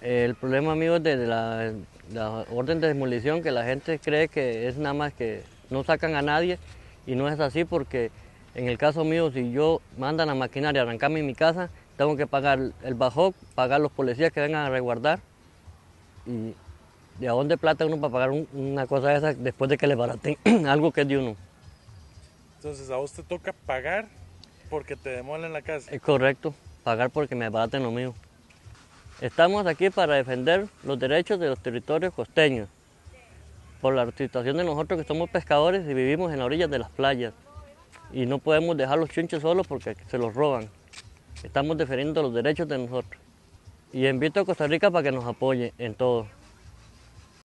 El problema mío es de la orden de demolición, que la gente cree que es nada más que no sacan a nadie y no es así porque en el caso mío, si yo mandan la maquinaria a arrancarme mi casa, tengo que pagar el bajo, pagar los policías que vengan a resguardar y de a dónde plata uno para pagar una cosa de esa después de que le baraten algo que es de uno. Entonces a vos te toca pagar porque te demolen la casa. Es correcto, pagar porque me baraten lo mío. Estamos aquí para defender los derechos de los territorios costeños, por la situación de nosotros que somos pescadores y vivimos en la orilla de las playas. Y no podemos dejar los chunches solos porque se los roban. Estamos defendiendo los derechos de nosotros. Y invito a Costa Rica para que nos apoye en todo.